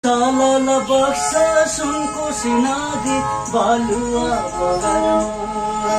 तलल box Sunkoshi नदी बालुवा बगरमा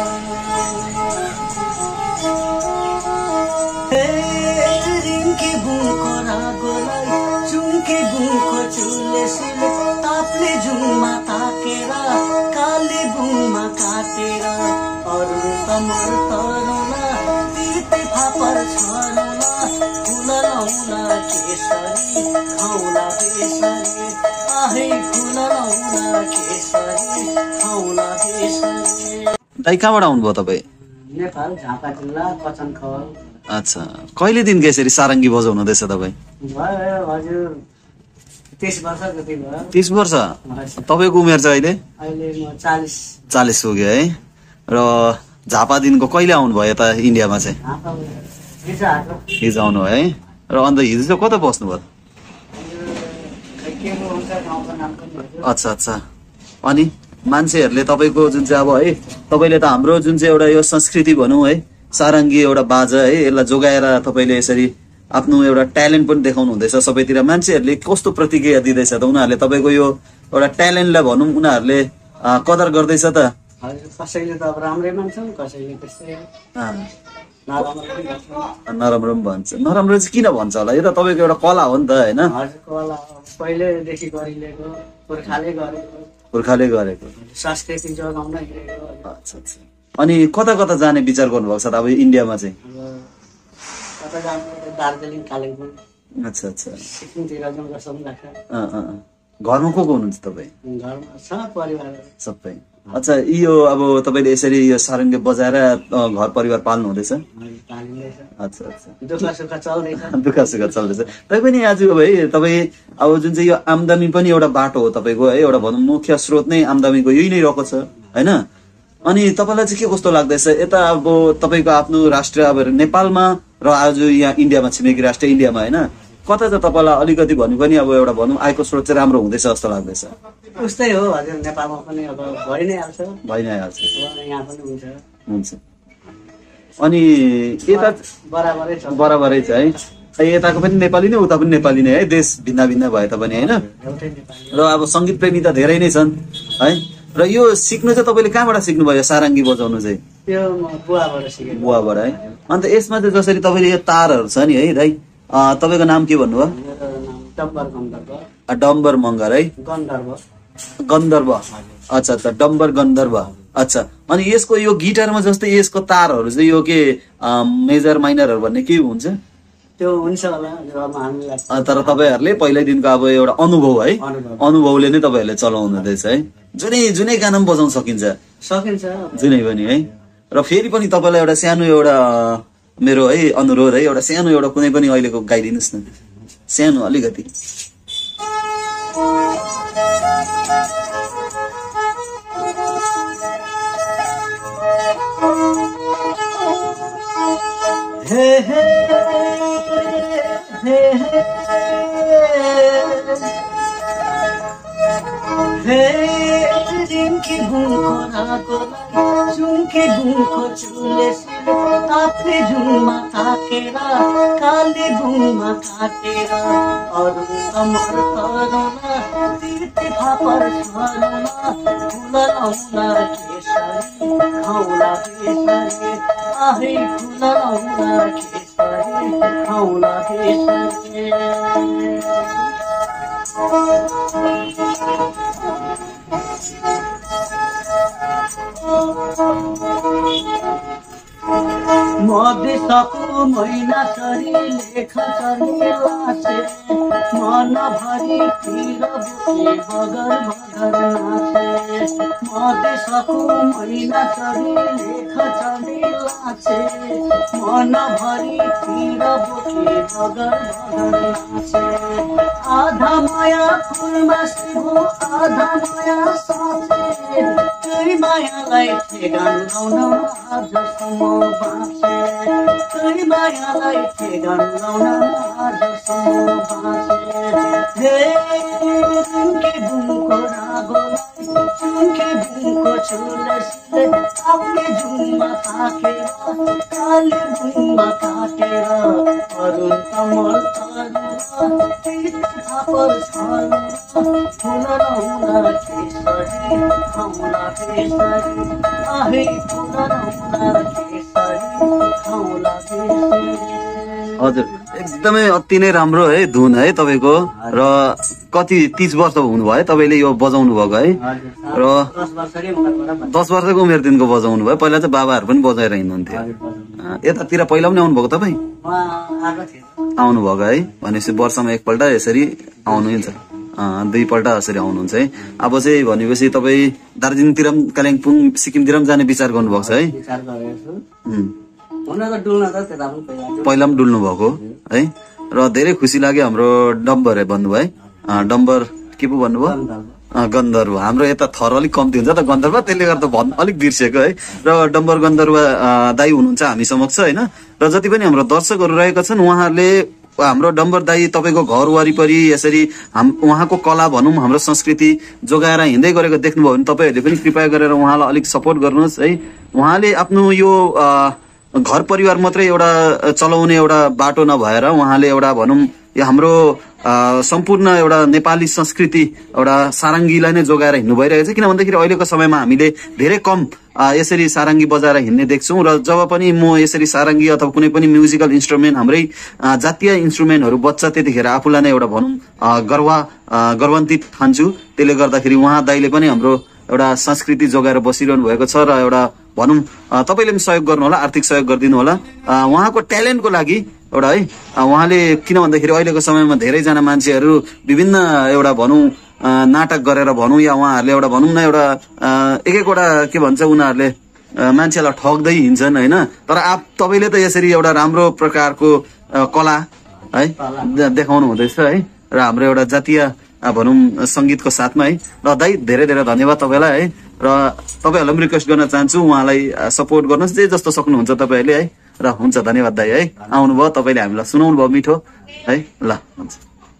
रिङ्की बुङको रागोलाई चुङ्की बुङको चुलेसीले ताप्ले जुङमा ताकेर काले बुङमा काटेर अरू तमर तरौला तिते फापर छरौला फुलौला केसरी खाउला बेसरी आहे फुलौला केसरी खाउला बेसरी। दाइ कहाँबाट आउनुभयो तपाईँ? नेपाल झापा जिल्ला कचनखल। अच्छा, कहिलेदेखि यसरी सारङ्गी बजाउनु हुँदैछ तपाईँ? भयो हजुर 30 वर्ष जति भयो। 30 वर्ष? तपाईँको उमेर चाहिँ अहिले? अहिले म 40 पुग्यो है। र झापादेखिको कहिले आउनुभयो यता इन्डियामा चाहिँ? हिजो आउनु है। र अन्त हिजो चाहिँ कता बस्नुभयो? अच्छा अच्छा। अनि मान्छेहरूले तपाईँको जुन चाहिँ अब है, तपाईँले त हाम्रो जुन चाहिँ एउटा यो संस्कृति भनौँ है, सारङ्गी एउटा बाजा है, यसलाई जोगाएर तपाईँले यसरी आफ्नो एउटा ट्यालेन्ट पनि देखाउनु हुँदैछ सबैतिर। मान्छेहरूले कस्तो प्रतिक्रिया दिँदैछ त? उनीहरूले तपाईँको यो एउटा ट्यालेन्टलाई भनौँ उनीहरूले कदर गर्दैछ त? कसैले त अब राम्रै मान्छन्, कसैले त्यस्तै नराम्रो पनि भन्छ। नराम्रो चाहिँ किन भन्छ होला? यो त तपाईँको एउटा कला हो नि त होइन? कला पहिलेदेखि गरिरहेको, पुर्खाले गरेको संस्कृति जोगाउन हिँडेको। अच्छा अच्छा। अनि कता कता जाने विचार गर्नुभएको छ त अब इन्डियामा चाहिँ? कता जानु, दार्जिलिङ, कालिम्पोङ। अच्छा अच्छा। सिक्किमतिर जाउँ जस्तो पनि लाग्छ। घरमा को हुनुहुन्छ तपाईँ? घरमा छ परिवार सबै। अच्छा, यो अब तपाईँले यसरी यो सारङ्गी बजाएर घर परिवार पाल्नु हुँदैछ? अच्छा अच्छा। दुःख सुख चल्दैछ। दुःख सुख चल्दैछ। तैपनि आज है तपाईँ अब जुन चाहिँ यो आम्दानी पनि एउटा बाटो हो तपाईँको है, एउटा भनौँ मुख्य स्रोत नै आम्दानीको यही नै रहेको छ होइन? अनि तपाईँलाई चाहिँ के कस्तो लाग्दैछ यता अब तपाईँको आफ्नो राष्ट्र अब नेपालमा र आज यहाँ इन्डियामा, छिमेकी राष्ट्र इन्डियामा होइन, कता चाहिँ तपाईँलाई अलिकति भन्नु पनि अब एउटा भनौँ आयको स्रोत चाहिँ राम्रो हुँदैछ जस्तो लाग्दैछ? उस्तै हो हजुर, नेपालमा पनि अब भइ नै हाल्छ। यहाँ पनि हुन्छ। अनि यता बराबरै छ है, यताको पनि नेपाली नै उता पनि नेपाली नै है, देश भिन्न भिन्न भए तापनि होइन? र अब सङ्गीत प्रेमी त धेरै नै छन् है। र यो सिक्नु चाहिँ तपाईँले कहाँबाट सिक्नुभयो सारङ्गी बजाउनु चाहिँ? त्यो बुवाबाट सिकेँ। बुवाबाट है। अन्त यसमा चाहिँ जसरी तपाईँले यो तारहरू छ नि है दाइ, तपाईँको नाम के भन्नुभयो? डम्बर मगर है, गन्धर्व। अच्छा अच्छा, डम्बर गन्धर्व। अच्छा, अनि यसको यो गिटारमा जस्तै यसको तारहरू चाहिँ यो के मेजर माइनरहरू भन्ने के हुन्छ? त्यो हुन्छ होला, तर तपाईँहरूले पहिल्यैदेखिको अब एउटा अनुभव है, अनुभवले नै तपाईँहरूले चलाउनु हुँदैछ है। जुनै गाना पनि बजाउन सकिन्छ? जुनै पनि है। र फेरि पनि तपाईँलाई एउटा सानो एउटा मेरो है अनुरोध है, एउटा सानो एउटा कुनै पनि अहिलेको गाइदिनुहोस् न, सानो अलिकति। हे हे हे हे रिङ्की बुङको रागोलाई चुङ्की बुङको चुलेसीले ताप्ले जुङमा ताकेर काले बुङमा काटेर अरू तमर तरौला तिते फापर छरौला फुलौला केसरी खाउला बेसरी आहे फुलौला केसरी खाउला बेसरी। मधेसको मैना सरी लेख चलिलासे मनभरि तिर बुके बगर बगर नाचे। मधेसको मैना सरी लेख चलिलासे मनभरि तिर बुके बगर बगर नाचे। आधा माया फुलमा सिभो आधा माया साँचे, त्यही मायालाई ठेगान लाउन आजसम्म बाँचे। त्यही मायालाई ठेगान लाउन आजसम्म बाँचे। हे रिङ्की बुङको रागोलाई चुङ्की बुङको चुलेसीले ताप्ले जुङमा ताकेर काले बुङमा काटेर अरुण कमल तरुण तिते फापर छरौला फुल नहुन केसरी खाउला बेसरी आहे फुल नहुन केसरी खाउला बेसरी। हजुर एकदमै अति नै राम्रो है धुन है तपाईँको। र कति 30 वर्ष हुनुभयो है तपाईँले यो बजाउनु भएको है? र 10 वर्षको उमेरदेखिको बजाउनु भयो। पहिला चाहिँ बाबाहरू पनि बजाएर हिँड्नुहुन्थ्यो। यतातिर पहिला पनि आउनुभएको तपाईँ? आउनुभएको है? भनेपछि वर्षमा एकपल्ट यसरी आउनुहुन्छ, 2 पल्ट यसरी आउनुहुन्छ है। अब चाहिँ भनेपछि तपाईँ दार्जिलिङतिर पनि कालिम्पोङ सिक्किमतिर पनि जाने विचार गर्नुभएको छ है? पहिला पनि डुल्नु भएको है। र धेरै खुसी लाग्यो। हाम्रो डम्बर भन्नुभयो है? डम्बर के पो भन्नुभयो? गन्धर्व। हाम्रो यता थर अलिक कम्ती हुन्छ त गन्धर्व, त्यसले गर्दा अलिक बिर्सेको है। र डम्बर गन्धर्व दाई हुनुहुन्छ हामी समक्ष होइन। र जति पनि हाम्रो दर्शकहरू रहेका छन् उहाँहरूले हाम्रो डम्बर दाई तपाईँको घर वरिपरि यसरी उहाँको कला भनौँ हाम्रो संस्कृति जोगाएर हिँड्दै गरेको देख्नुभयो भने तपाईँहरूले पनि कृपया गरेर उहाँलाई अलिक सपोर्ट गर्नुहोस् है। उहाँले आफ्नो यो घर परिवार मात्रै एउटा चलाउने एउटा बाटो नभएर उहाँले एउटा भनौँ यो हाम्रो सम्पूर्ण एउटा नेपाली संस्कृति एउटा सारङ्गीलाई नै जोगाएर हिँड्नु भइरहेको छ। किन भन्दाखेरि अहिलेको समयमा हामीले धेरै कम यसरी सारङ्गी बजाएर हिँड्ने देख्छौँ। र जब पनि म यसरी सारङ्गी अथवा कुनै पनि म्युजिकल इन्स्ट्रुमेन्ट हाम्रै जातीय इन्स्ट्रुमेन्टहरू बज्छ त्यतिखेर आफूलाई नै एउटा भनौँ गर्वान्वित ठान्छु। त्यसले गर्दाखेरि उहाँ दाइले पनि हाम्रो एउटा संस्कृति जोगाएर बसिरहनु भएको छ। र एउटा भनौँ तपाईँले पनि सहयोग गर्नु होला, आर्थिक सहयोग गरिदिनु होला उहाँको ट्यालेन्टको लागि एउटा है। उहाँले किन भन्दाखेरि अहिलेको समयमा धेरैजना मान्छेहरू विभिन्न एउटा भनौँ नाटक गरेर भनौँ या उहाँहरूले एउटा भनौँ न एउटा एक-एकवटा के भन्छ उनीहरूले मान्छेलाई ठग्दै हिँड्छन् होइन। तर तपाईँले त यसरी एउटा राम्रो प्रकारको कला है देखाउनु हुँदैछ है। र हाम्रो एउटा जातीय भनौँ सङ्गीतको साथमा है। र दाइ धेरै धेरै धन्यवाद तपाईँलाई है। र तपाईँहरूलाई पनि रिक्वेस्ट गर्न चाहन्छु उहाँलाई सपोर्ट गर्नुहोस् जे जस्तो सक्नुहुन्छ तपाईँहरूले है। र हुन्छ धन्यवाद दाइ है। आउनुभयो तपाईँले हामीलाई सुनाउनु भयो मिठो है। ल हुन्छ।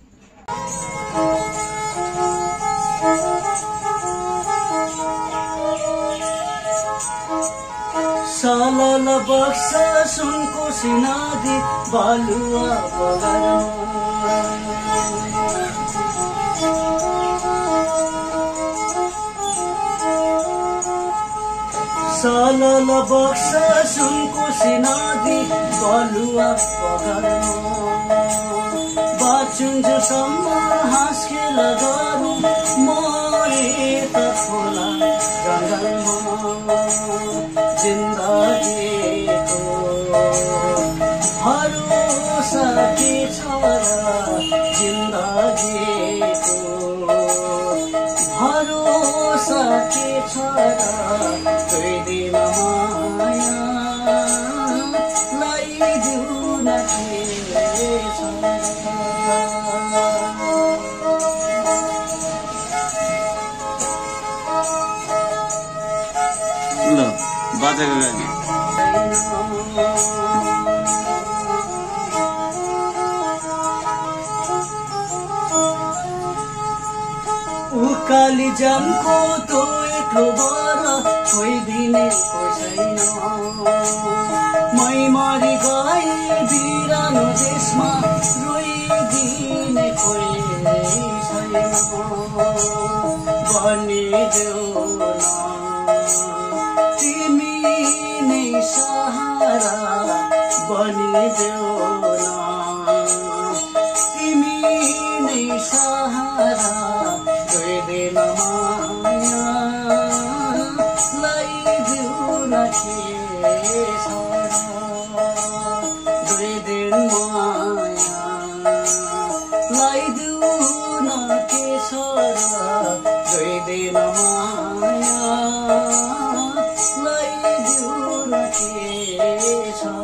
सालल बक्स सुनको सिनादी बालुवा सालल बक्स सुनको सिनादी बालुवा बाचुन्जेलसम्म हाँस खेल गरौँ मरे त खोला जङ्गलमा जिन्दगीको भरोसा के छ र जिन्दगीको भरोसा के छ र दुई दिन माया लगाइदिउ न के छ ल बाजेको गाडी उकाली जनको तो एक्लो बर छोइदिने छैन मै मरि गए बिरानो देशमा रोइदिने कोही छैन बनिदेऊ तिमी नै सहारा बनिदेऊ तिमी नै सहारा दुई दिन माया लगाइदिउ न के छ दुई दिन माया लगाइदिउ न के छ दुई दिन माया लगाइदिउ न के छ